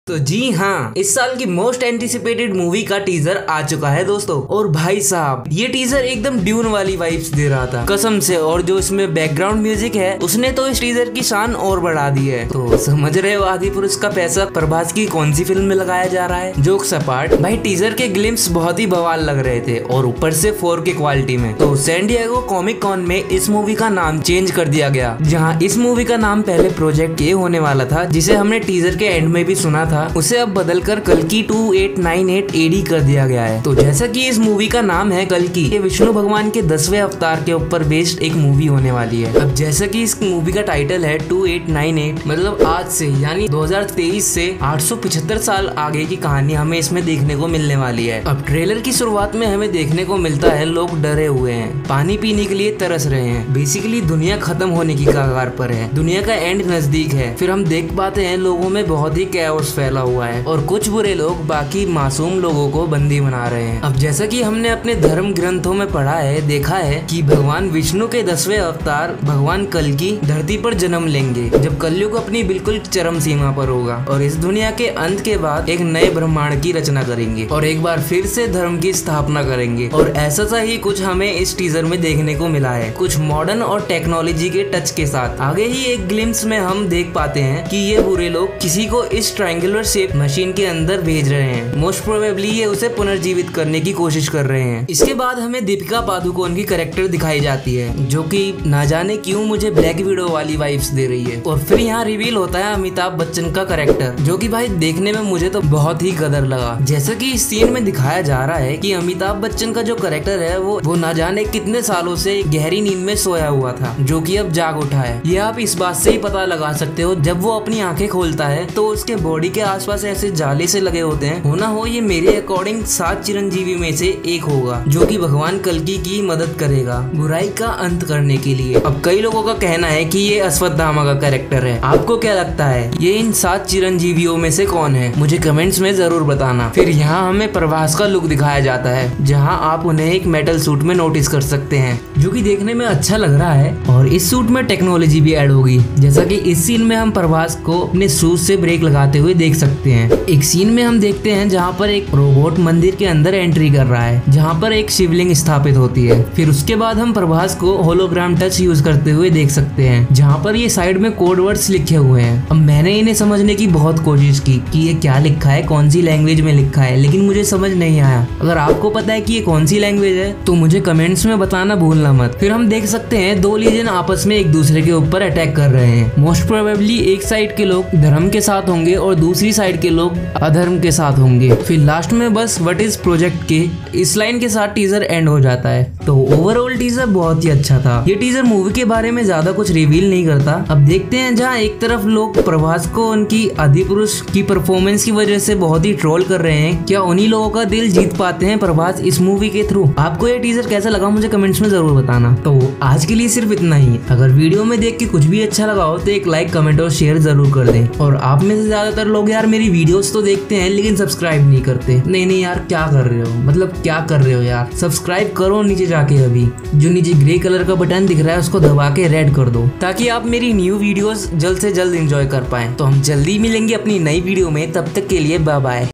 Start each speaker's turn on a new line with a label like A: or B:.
A: तो जी हाँ, इस साल की मोस्ट एंटिसिपेटेड मूवी का टीजर आ चुका है दोस्तों। और भाई साहब, ये टीजर एकदम ड्यून वाली वाइब्स दे रहा था कसम से। और जो इसमें बैकग्राउंड म्यूजिक है उसने तो इस टीजर की शान और बढ़ा दी है। तो समझ रहे हो आदिपुरुष का पैसा प्रभास की कौन सी फिल्म में लगाया जा रहा है। जोक्स अपार्ट, भाई टीजर के ग्लिम्स बहुत ही बवाल लग रहे थे और ऊपर से 4K क्वालिटी में। तो सैन डिएगो कॉमिक कॉन में इस मूवी का नाम चेंज कर दिया गया, जहाँ इस मूवी का नाम पहले प्रोजेक्ट ए होने वाला था, जिसे हमने टीजर के एंड में भी सुना था, उसे अब बदलकर कल्कि 2898 AD कर दिया गया है। तो जैसा कि इस मूवी का नाम है कल्कि, ये विष्णु भगवान के 10वें अवतार के ऊपर बेस्ड एक मूवी होने वाली है। अब जैसा कि इस मूवी का टाइटल है 2898, मतलब आज से यानी 2023 से 875 साल आगे की कहानी हमें इसमें देखने को मिलने वाली है। अब ट्रेलर की शुरुआत में हमें देखने को मिलता है लोग डरे हुए हैं, पानी पीने के लिए तरस रहे हैं। बेसिकली दुनिया खत्म होने की कगार पर है, दुनिया का एंड नजदीक है। फिर हम देख पाते हैं लोगों में बहुत ही कैओस फैला हुआ है और कुछ बुरे लोग बाकी मासूम लोगों को बंदी बना रहे हैं। अब जैसा कि हमने अपने धर्म ग्रंथों में पढ़ा है, देखा है कि भगवान विष्णु के 10वें अवतार भगवान कल्कि धरती पर जन्म लेंगे जब कलयुग अपनी बिल्कुल चरम सीमा पर होगा और इस दुनिया के अंत के बाद एक नए ब्रह्मांड की रचना करेंगे और एक बार फिर से धर्म की स्थापना करेंगे। और ऐसा सा ही कुछ हमें इस टीजर में देखने को मिला है, कुछ मॉडर्न और टेक्नोलॉजी के टच के साथ। आगे ही एक ग्लिम्स में हम देख पाते हैं कि ये बुरे लोग किसी को इस ट्रायंगुलर शेप मशीन के अंदर भेज रहे हैं। मोस्ट प्रोबेबली ये उसे पुनर्जीवित करने की कोशिश कर रहे हैं। इसके बाद हमें दीपिका पादुकोण की कैरेक्टर दिखाई जाती है, जो कि ना जाने क्यों मुझे ब्लैक विडो वाली वाइब्स दे रही है। और फिर यहाँ रिवील होता है अमिताभ बच्चन का कैरेक्टर, जो कि भाई देखने में मुझे तो बहुत ही गदर लगा। जैसा कि इस सीन में दिखाया जा रहा है कि अमिताभ बच्चन का जो कैरेक्टर है वो ना जाने कितने सालों से गहरी नींद में सोया हुआ था, जो कि अब जाग उठा है। ये आप इस बात से ही पता लगा सकते हो, जब वो अपनी आंखें खोलता है तो उसके बॉडी के आसपास ऐसे जाले से लगे होते हैं। होना हो ये मेरे अकॉर्डिंग 7 चिरंजीवी में से एक होगा, जो कि भगवान कल्कि की मदद करेगा बुराई का अंत करने के लिए। अब कई लोगों का कहना है कि ये अश्वत्थामा का कैरेक्टर है। आपको क्या लगता है, ये इन 7 चिरंजीवियों में से कौन है? मुझे कमेंट्स में जरूर बताना। फिर यहाँ हमें प्रभास का लुक दिखाया जाता है, जहाँ आप उन्हें एक मेटल सूट में नोटिस कर सकते हैं, जो कि देखने में अच्छा लग रहा है। और इस सूट में टेक्नोलॉजी भी ऐड होगी, जैसा कि इस सीन में हम प्रभास को अपने शूज से ब्रेक लगाते हुए देख सकते हैं। एक सीन में हम देखते हैं जहाँ पर एक रोबोट मंदिर के अंदर एंट्री कर रहा है, जहाँ पर एक शिवलिंग स्थापित होती है। फिर उसके बाद हम प्रभास को होलोग्राम टच यूज करते हुए देख सकते हैं, जहाँ पर ये साइड में कोड वर्ड्स लिखे हुए हैं। अब मैंने इन्हें समझने की बहुत कोशिश की कि ये क्या लिखा है, कौन सी लैंग्वेज में लिखा है, लेकिन मुझे समझ नहीं आया। अगर आपको पता है कि ये कौन सी लैंग्वेज है तो मुझे कमेंट्स में बताना भूलना मत। फिर हम देख सकते हैं 2 लीजन आपस में एक दूसरे के ऊपर अटैक कर रहे हैं। मोस्ट प्रोबेबली एक साइड के लोग धर्म के साथ होंगे और दूसरी साइड के लोग अधर्म के साथ होंगे। फिर लास्ट में बस व्हाट इज प्रोजेक्ट के इस लाइन के साथ टीजर एंड हो जाता है। तो ओवरऑल टीजर बहुत ही अच्छा था। ये टीजर मूवी के बारे में ज्यादा कुछ रिवील नहीं करता। अब देखते हैं, जहाँ एक तरफ लोग प्रभास को उनकी आदिपुरुष की परफॉर्मेंस की वजह से बहुत ही ट्रोल कर रहे हैं, क्या उन्हीं लोगों का दिल जीत पाते हैं प्रभास इस मूवी के थ्रू? आपको ये टीजर कैसा लगा मुझे कमेंट्स में जरूर बताना। तो आज के लिए सिर्फ इतना ही। अगर वीडियो में देख के कुछ भी अच्छा लगा हो तो एक लाइक, कमेंट और शेयर जरूर कर दें। और आप में से ज्यादातर लोग यार मेरी वीडियोस तो देखते हैं लेकिन सब्सक्राइब नहीं करते। नहीं यार, क्या कर रहे हो, मतलब क्या कर रहे हो यार? सब्सक्राइब करो नीचे जाके। अभी जो नीचे ग्रे कलर का बटन दिख रहा है उसको दबा के रेड कर दो, ताकि आप मेरी न्यू वीडियोस जल्द से जल्द एंजॉय कर पाएं। तो हम जल्दी मिलेंगे अपनी नई वीडियो में, तब तक के लिए बाय बाय।